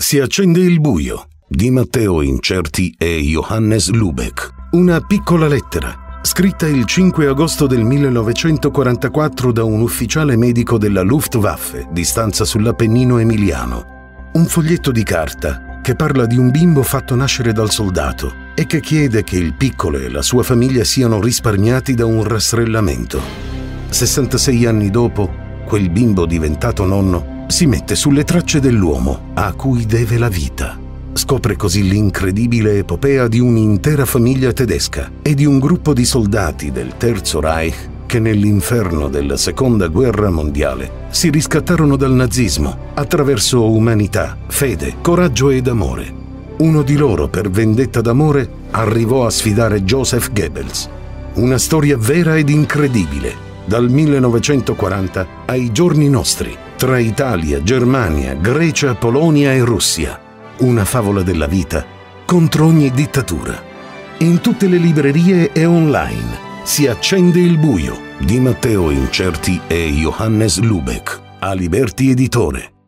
Si accende il buio di Matteo Incerti e Johannes Lubeck. Una piccola lettera, scritta il 5 agosto del 1944 da un ufficiale medico della Luftwaffe di stanza sull'Appennino emiliano. Un foglietto di carta che parla di un bimbo fatto nascere dal soldato e che chiede che il piccolo e la sua famiglia siano risparmiati da un rastrellamento. 66 anni dopo, quel bimbo diventato nonno si mette sulle tracce dell'uomo a cui deve la vita. Scopre così l'incredibile epopea di un'intera famiglia tedesca e di un gruppo di soldati del Terzo Reich che nell'inferno della Seconda Guerra Mondiale si riscattarono dal nazismo attraverso umanità, fede, coraggio ed amore. Uno di loro, per vendetta d'amore, arrivò a sfidare Joseph Goebbels. Una storia vera ed incredibile, dal 1940 ai giorni nostri, tra Italia, Germania, Grecia, Polonia e Russia. Una favola della vita contro ogni dittatura. In tutte le librerie e online. Si accende il buio di Matteo Incerti e Johannes Lubeck, a Liberty Editore.